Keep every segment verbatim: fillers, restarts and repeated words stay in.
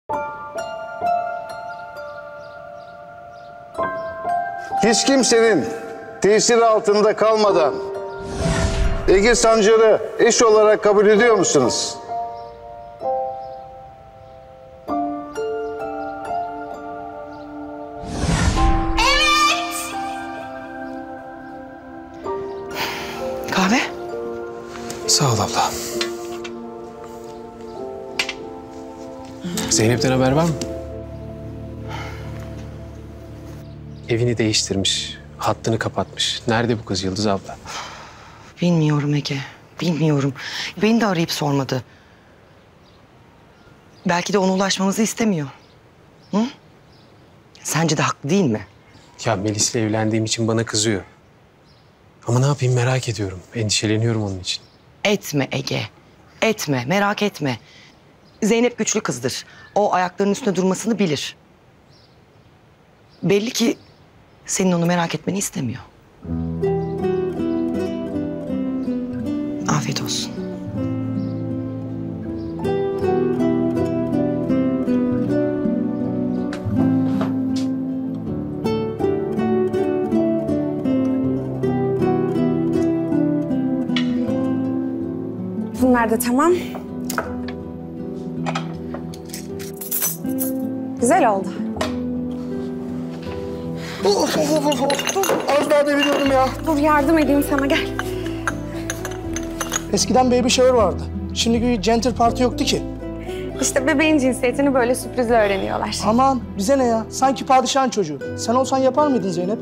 Hiç kimsenin tesiri altında kalmadan Ege Sancar'ı eş olarak kabul ediyor musunuz? Evet. Kahve? Sağ ol abla. Zeynep'ten haber var mı? Evini değiştirmiş, hattını kapatmış. Nerede bu kız Yıldız abla? Bilmiyorum Ege, bilmiyorum. Beni de arayıp sormadı. Belki de ona ulaşmamızı istemiyor. Hı? Sence de haklı değil mi? Ya Melis'le evlendiğim için bana kızıyor. Ama ne yapayım merak ediyorum. Endişeleniyorum onun için. Etme Ege, etme, merak etme. Zeynep güçlü kızdır. O ayaklarının üstünde durmasını bilir. Belli ki senin onu merak etmeni istemiyor. Afiyet olsun. Bunlar da tamam. Güzel oldu. Of, of, of, of. Az daha deviriyordum ya. Dur yardım edeyim sana, gel. Eskiden baby shower vardı. Şimdi bir gentle party yoktu ki. İşte bebeğin cinsiyetini böyle sürprizle öğreniyorlar. Aman bize ne ya? Sanki padişahın çocuğu. Sen olsan yapar mıydın Zeynep?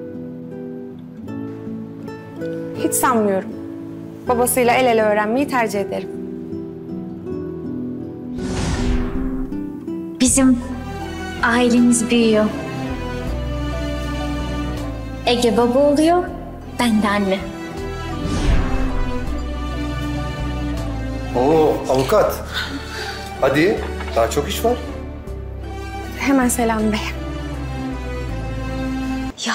Hiç sanmıyorum. Babasıyla el ele öğrenmeyi tercih ederim. Bizim ailemiz büyüyor. Ege baba oluyor, ben de anne. Oo, avukat. Hadi, daha çok iş var. Hemen Selami Bey. Ya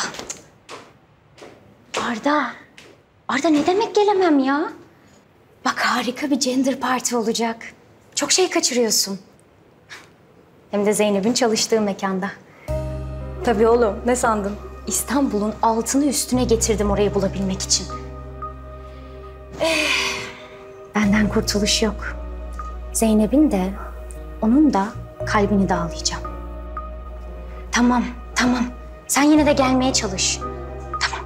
Arda, Arda ne demek gelemem ya? Bak harika bir gender party olacak. Çok şey kaçırıyorsun. Hem de Zeynep'in çalıştığı mekanda. Tabii oğlum, ne sandın? İstanbul'un altını üstüne getirdim orayı bulabilmek için. Eh, benden kurtuluş yok. Zeynep'in de, onun da kalbini dağlayacağım. Tamam, tamam. Sen yine de gelmeye çalış. Tamam.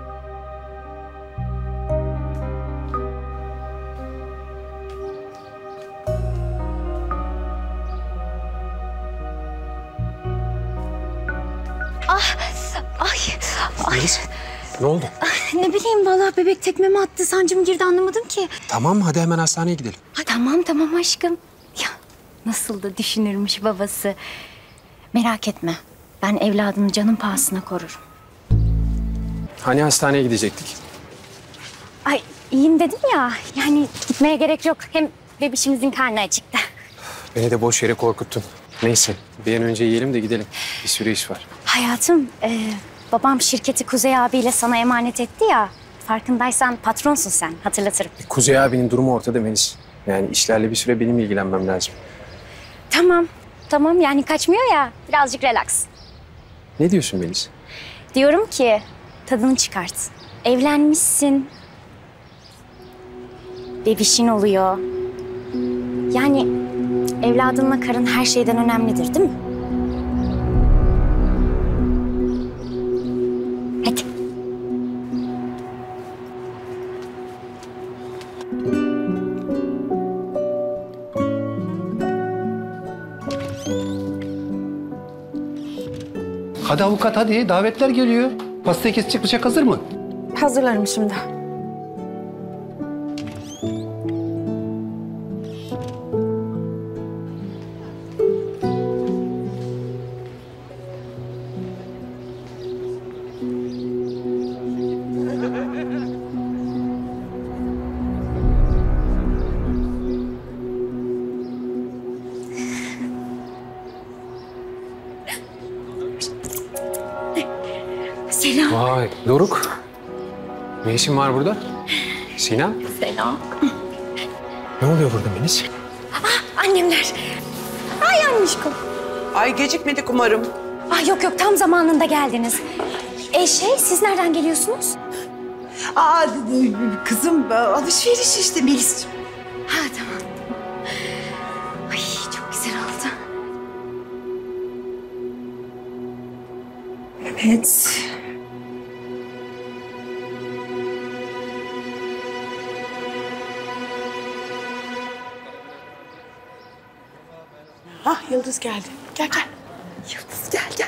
Ah, ay, ay. Melis, ne oldu? Ne bileyim vallahi bebek tekmemi attı. Sancım girdi anlamadım ki. Tamam, hadi hemen hastaneye gidelim. Ha, tamam tamam aşkım. Ya nasıl da düşünürmüş babası. Merak etme. Ben evladımı canım pahasına korurum. Hani hastaneye gidecektik? Ay iyiyim dedim ya. Yani gitmeye gerek yok. Hem bebişimizin karnı acıktı. Beni de boş yere korkuttun. Neyse, bir an önce yiyelim de gidelim. Bir sürü iş var. Hayatım, e, babam şirketi Kuzey abiyle sana emanet etti ya. Farkındaysan patronsun sen, hatırlatırım. Kuzey abinin durumu ortada Melis. Yani işlerle bir süre benim ilgilenmem lazım. Tamam, tamam yani kaçmıyor ya. Birazcık relax. Ne diyorsun Melis? Diyorum ki tadını çıkart. Evlenmişsin. Bebişin oluyor. Yani evladınla karın her şeyden önemlidir değil mi? Hadi. Hadi avukat hadi, davetler geliyor. Pastayı kesecek bıçak hazır mı? Hazırlarım şimdi. Selam. Vay, Doruk. Ne işin var burada? Sinem? Selam. Ne oluyor burada Melis? Annemler. Ay Ay annişkom. Ay gecikmedik umarım. Ah yok yok tam zamanında geldiniz. E şey siz nereden geliyorsunuz? Aa kızım alışveriş işte Melis. Ha tamam. Ay çok güzel oldu. Evet. Ah Yıldız geldi. Gel gel. Yıldız gel gel.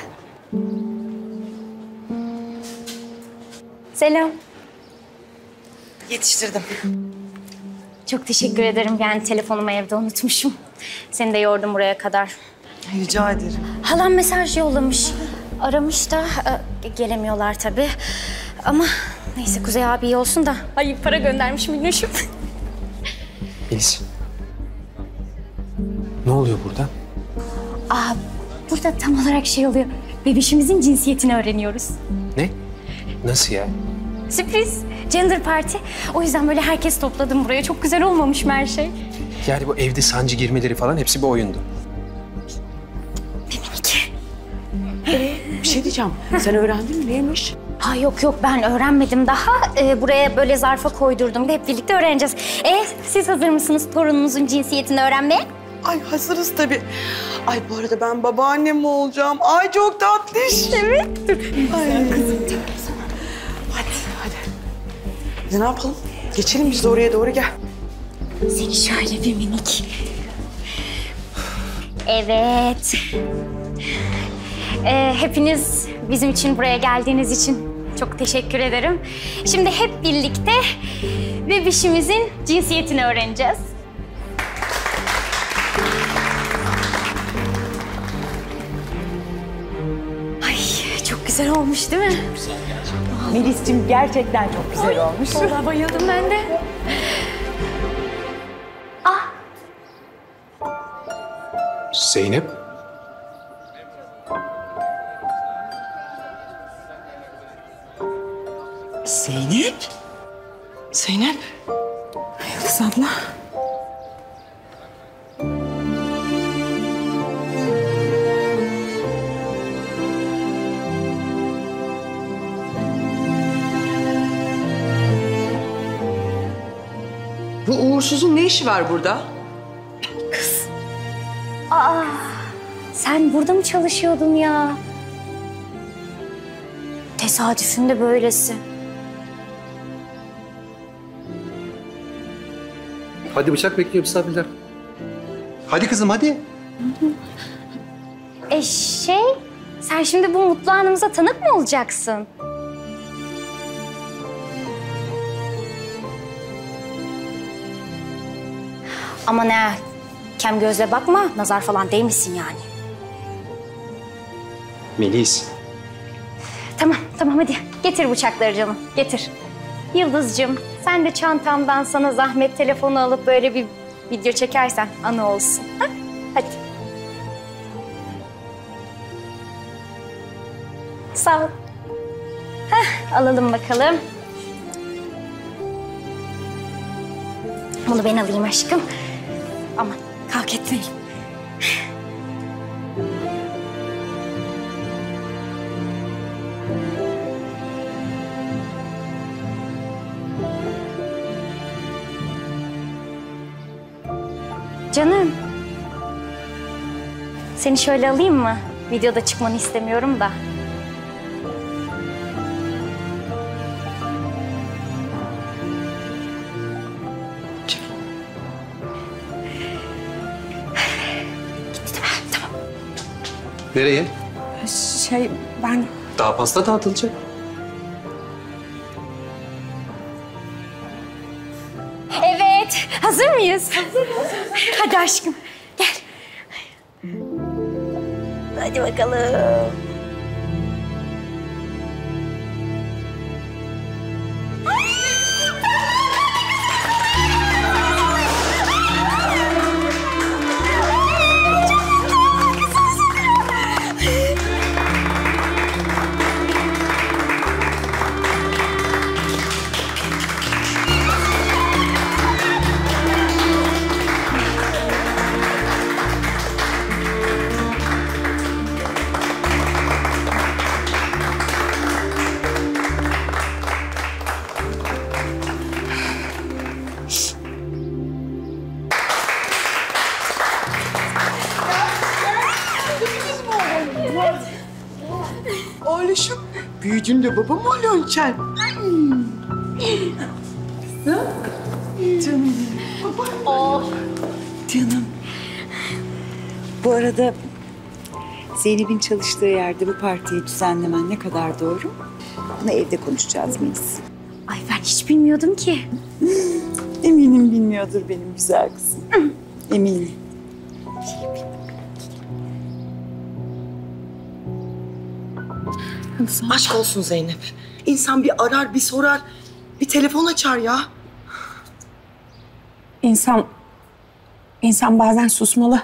Selam. Yetiştirdim. Çok teşekkür ederim. Yani telefonumu evde unutmuşum. Seni de yordum buraya kadar. Rica ederim. Halam mesaj yollamış. Aramış da e, gelemiyorlar tabii. Ama neyse Kuzey abi iyi olsun da. Ay para göndermiş minnoşum. Melis. Ne oluyor burada? Aa, burada tam olarak şey oluyor. Bebişimizin cinsiyetini öğreniyoruz. Ne? Nasıl ya? Sürpriz. Gender party. O yüzden böyle herkes topladım buraya. Çok güzel olmamış mı her şey? Yani bu evde sancı girmeleri falan hepsi bir oyundu. Minik. Bir şey diyeceğim. Sen öğrendin mi neymiş? Ha yok yok ben öğrenmedim daha. Ee, buraya böyle zarfa koydurdum da hep birlikte öğreneceğiz. E siz hazır mısınız torununuzun cinsiyetini öğrenmeye? Ay hazırız tabii. Ay bu arada ben babaannem mi olacağım? Ay çok tatlış. Evet. Dur. Ay kızım. Hadi hadi. Ne yapalım? Geçelim biz de oraya doğru gel. Seni şöyle bir minik. Evet. Ee, hepiniz bizim için buraya geldiğiniz için çok teşekkür ederim. Şimdi hep birlikte bebişimizin cinsiyetini öğreneceğiz. Ay çok güzel olmuş değil mi? Melis'cim gerçekten çok güzel olmuş. Vallahi bayıldım ben de. Zeynep. Zeynep? Zeynep? Yıldız abla. Bu uğursuzun ne işi var burada? Aa, sen burada mı çalışıyordun ya? Tesadüfün de böylesi. Hadi bıçak bekliyor misafirler. Hadi kızım hadi. E şey, sen şimdi bu mutlu anımıza tanık mı olacaksın? Ama ne, kem gözle bakma, nazar falan değmesin yani. Melis. Tamam, tamam hadi. Getir bıçakları canım, getir. Yıldızcığım, sen de çantamdan sana zahmet telefonu alıp böyle bir video çekersen anı olsun. Ha? Hadi. Sağ ol. Hah, alalım bakalım. Bunu ben alayım aşkım. Aman kalk etmeyelim. Canım. Seni şöyle alayım mı? Videoda çıkmanı istemiyorum da. Gitti değil mi? Tamam. Nereye? Şey ben Daha pasta dağıtılacak. Evet. Hazır mıyız? Hazırız. Hadi aşkım. Gel. Hadi bakalım. oğluşum. Büyüdün de baba mı oluyorsun sen? Canım. Baba. Oh. Canım. Bu arada Zeynep'in çalıştığı yerde bu partiyi düzenlemen ne kadar doğru? Bunu evde konuşacağız Melis. Ay ben hiç bilmiyordum ki. Eminim bilmiyordur benim güzel kızım. Eminim. Aşk olsun Zeynep. İnsan bir arar, bir sorar, bir telefon açar ya. İnsan, insan bazen susmalı.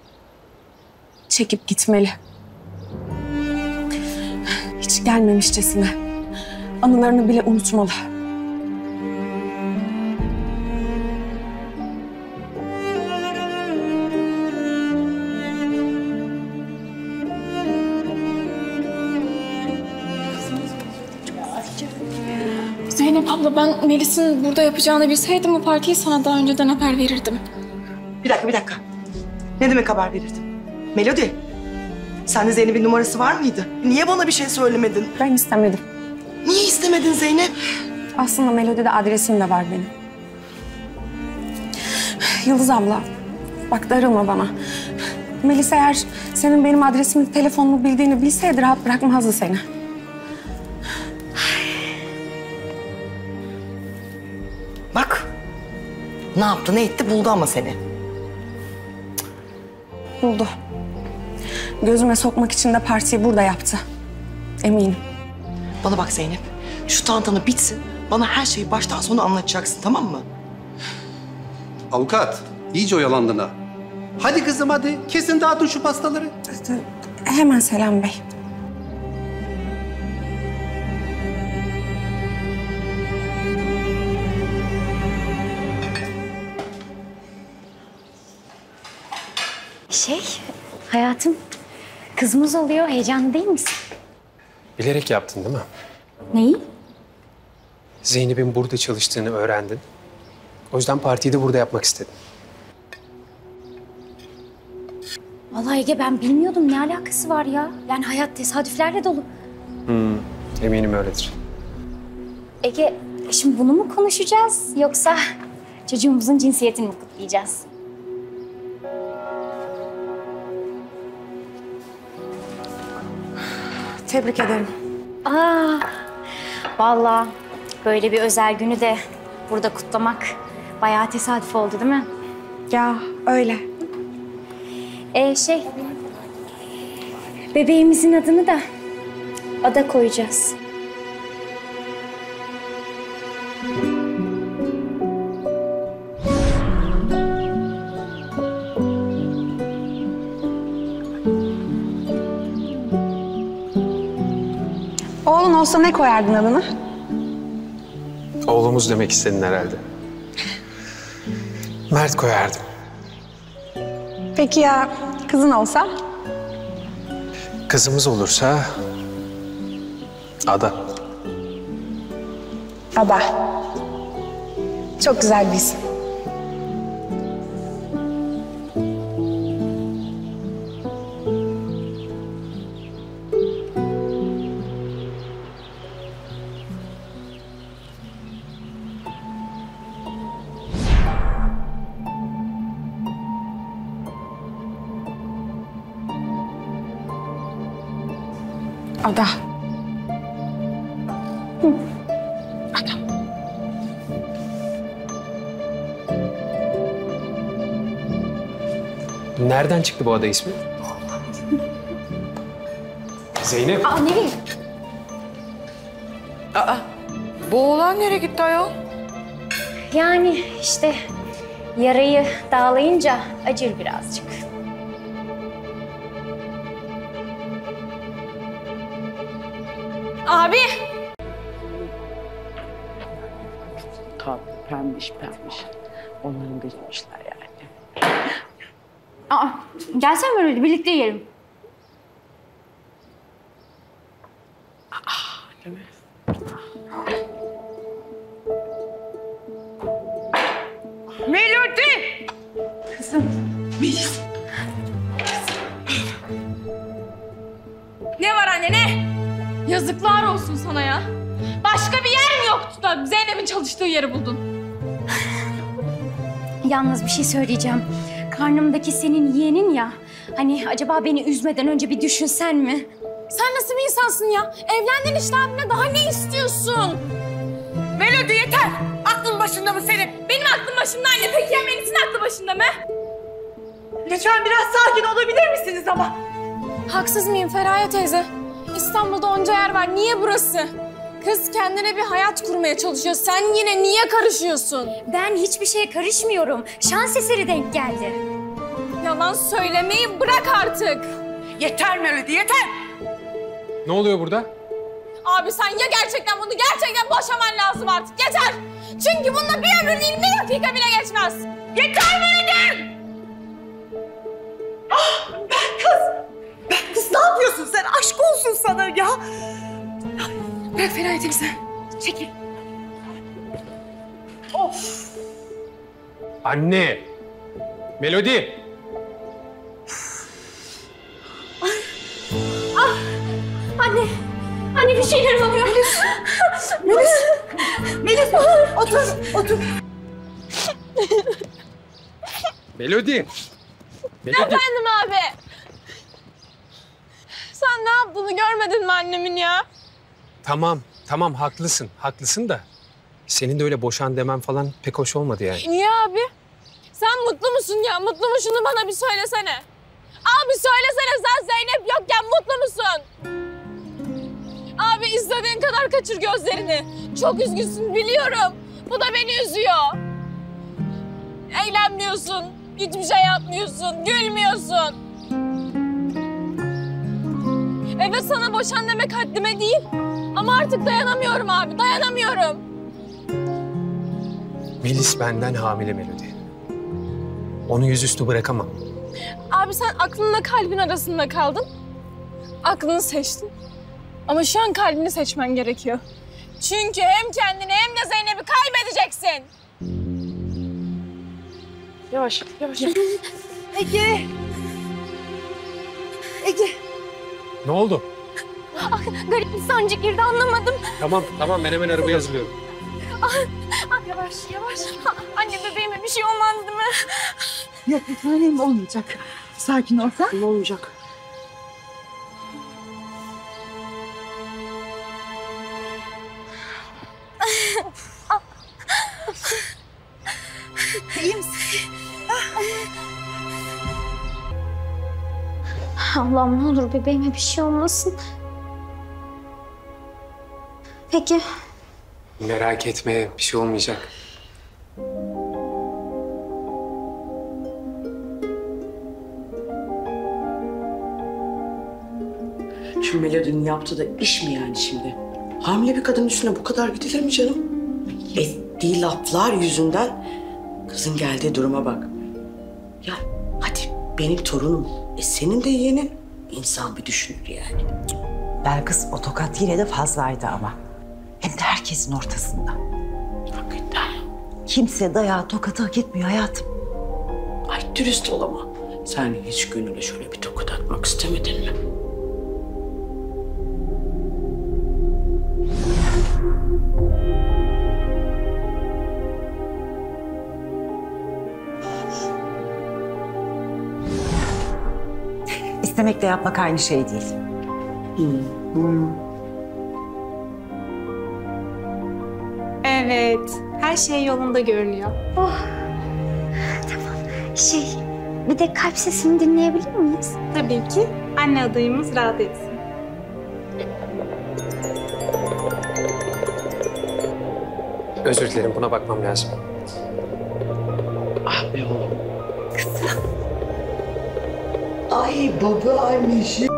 Çekip gitmeli. Hiç gelmemişçesine. Anılarını bile unutmalı. Zeynep abla, ben Melis'in burada yapacağını bilseydim bu partiyi sana daha önceden haber verirdim. Bir dakika, bir dakika. Ne demek haber verirdim? Melodi, sende Zeynep'in numarası var mıydı? Niye bana bir şey söylemedin? Ben istemedim. Niye istemedin Zeynep? Aslında Melodi'de adresim de var benim. Yıldız abla, bak darılma bana. Melis eğer senin benim adresimi, telefonumu bildiğini bilseydi rahat bırakmazdı seni. Bak. Ne yaptı, ne etti buldu ama seni. Buldu. Gözüme sokmak için de partiyi burada yaptı. Eminim. Bana bak Zeynep, şu tantana bitsin. Bana her şeyi baştan sona anlatacaksın, tamam mı? Avukat, iyice oyalandın ha. Hadi kızım hadi, kesin dağıtın şu pastaları. Hemen Selam Bey. Şey, hayatım, kızımız oluyor. Heyecanlı değil misin? Bilerek yaptın değil mi? Neyi? Zeynep'in burada çalıştığını öğrendin. O yüzden partiyi de burada yapmak istedim. Vallahi Ege, ben bilmiyordum. Ne alakası var ya? Yani hayat tesadüflerle dolu. Hmm, eminim öyledir. Ege, şimdi bunu mu konuşacağız yoksa çocuğumuzun cinsiyetini mi kutlayacağız? Tebrik ederim. Aa, vallahi böyle bir özel günü de burada kutlamak bayağı tesadüf oldu değil mi? Ya öyle. Ee şey, bebeğimizin adını da Ada koyacağız. Oğlun olsa ne koyardın adını? Oğlumuz demek istedin herhalde. Mert koyardım. Peki ya kızın olsa? Kızımız olursa... Ada. Ada. Çok güzel bir isim. Ada. Hı. Ada. Nereden çıktı bu Ada ismi? Zeynep. Aa, nereye? Aa, bu oğlan nereye gitti ayol? Yani işte yarayı dağlayınca acır birazcık. Abi! Tabii, pembiş pembiş. Onların da gitmişler yani. Aa, gelsene böyle birlikte yiyelim. Aa, değil mi? Melodi! Kızım. Melis. Ne var anne ne? Yazıklar olsun sana ya. Başka bir yer mi yoktu da Zeynep'in çalıştığı yeri buldun? Yalnız bir şey söyleyeceğim. Karnımdaki senin yeğenin ya. Hani acaba beni üzmeden önce bir düşünsen mi? Sen nasıl bir insansın ya? Evlendin işte abine, daha ne istiyorsun? Melodi yeter! Aklın başında mı senin? Benim aklım başımda anne. Peki ya Melis'in aklı başında mı? Lütfen biraz sakin olabilir misiniz ama? Haksız mıyım Feraye teyze? İstanbul'da onca yer var. Niye burası? Kız kendine bir hayat kurmaya çalışıyor. Sen yine niye karışıyorsun? Ben hiçbir şeye karışmıyorum. Şans eseri denk geldi. Yalan söylemeyi bırak artık. Yeter Melodi, yeter! Ne oluyor burada? Abi sen ya gerçekten bunu gerçekten boşaman lazım artık. Yeter! Çünkü bunda bir ömür değil, bir dakika bile geçmez. Yeter Melodi! Ah, ben kız! Ben kız ne yapıyorsun sen? Aşk olsun sana ya! Bırak Feraye teyze. Çekil. Of! Anne! Melodi! Anne, anne bir şeyler oluyor. Melis, Melis, Melis otur, otur. Melodi! Melodi! Efendim abi. Sen ne yaptığını görmedin mi annemin ya? Tamam, tamam haklısın, haklısın da senin de öyle boşan demem falan pek hoş olmadı yani. Niye abi? Sen mutlu musun ya? Mutlu mu? Şunu bana bir söylesene. Abi söylesene, sen Zeynep yokken mutlu musun? Abi istediğin kadar kaçır gözlerini. Çok üzgünsün biliyorum. Bu da beni üzüyor. Eğlenmiyorsun, hiçbir şey yapmıyorsun, gülmüyorsun. Evet sana boşan demek haddime değil. Ama artık dayanamıyorum abi, dayanamıyorum. Melis benden hamile Melodi. Onu yüzüstü bırakamam. Abi sen aklınla kalbin arasında kaldın. Aklını seçtin. Ama şu an kalbini seçmen gerekiyor. Çünkü hem kendini hem de Zeynep'i kaybedeceksin. Yavaş, yavaş. Ege! Ege! Ne oldu? Ah, garip bir sancı girdi, anlamadım. Tamam, tamam ben hemen arabaya hazırlıyorum. Ah, ah, yavaş, yavaş. Ah, anne bebeğime bir şey olmaz değil mi? Yok bir tanem olmayacak. Sakin ol sen. Ne olacak? İyi misin? Allah'ım ne olur bebeğime bir şey olmasın. Peki. Merak etme, bir şey olmayacak. Şu Melodi'nin yaptığı da iş mi yani şimdi? Hamile bir kadının üstüne bu kadar gidilir mi canım? Ettiği laflar yüzünden kızın geldiği duruma bak. Ya hadi benim torunum, e senin de yeğenin. İnsan bir düşünür yani. Belkıs o tokat yine de fazlaydı ama. Hem de herkesin ortasında. Hakikaten. Kimse dayağı tokatı hak etmiyor hayatım. Ay dürüst ol ama. Sen hiç gönüle şöyle bir tokat atmak istemedin mi? İstemekle yapmak aynı şey değil. Evet, her şey yolunda görünüyor. Şey, bir de kalp sesini dinleyebilir miyiz? Tabii ki. Anne adayımız rahat etsin. Özür dilerim, buna bakmam lazım. Ah be oğlum. Ay baba anneciğim.